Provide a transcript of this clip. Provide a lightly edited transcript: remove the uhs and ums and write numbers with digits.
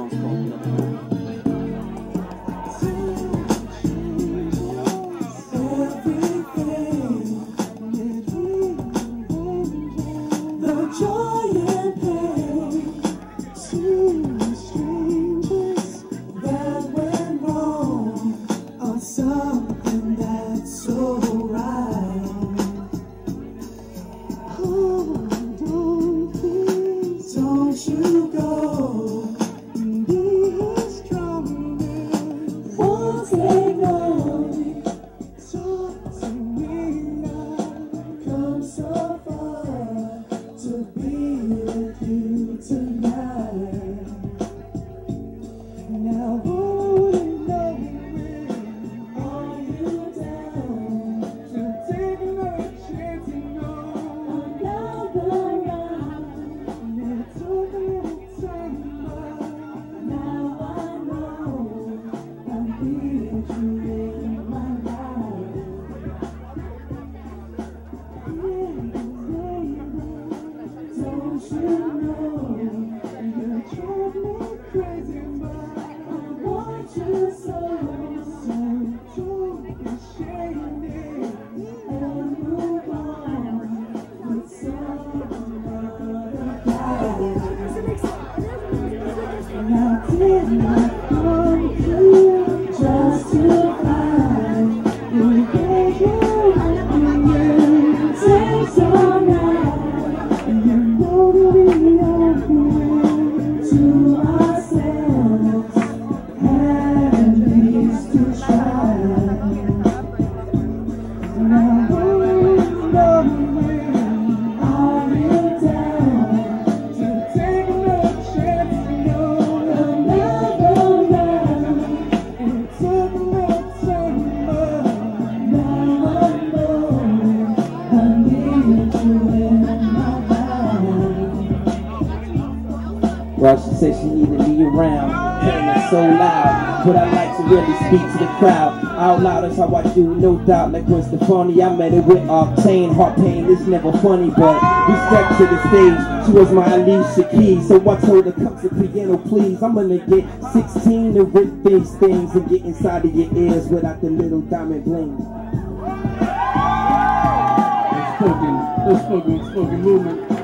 song's called the joy and pain, two strangers that went wrong on something that's so right. Oh, please don't you go. Be strong, won't take long. Talk to me now. Come so far to be with you tonight. Now won't it know me? Are you down to take another chance? You know I'm not around. It took a little time, but now I know I need you in my life. Don't you know you drive me crazy, but I want you so don't be ashamed and move on with some other guy. And I did not come here just to find you. Gave you everything, takes all night. You know we owe it to ourselves, at least to try. Now who's lonely? Are you down to take another chance? You know I'm never around. It took a little time, but now I know I need you in my life. Well, she said she needed me around, playing it so loud, but I like to really speak to the crowd. Out loud is how I do, no doubt, like Gwen Stefani. I met it with Octane, heart pain is never funny, but we stepped to the stage, she was my Alicia Keys. So I told her, come to piano please, I'm gonna get 16 and rip these things and get inside of your ears without the little diamond bling. Illspokin movement.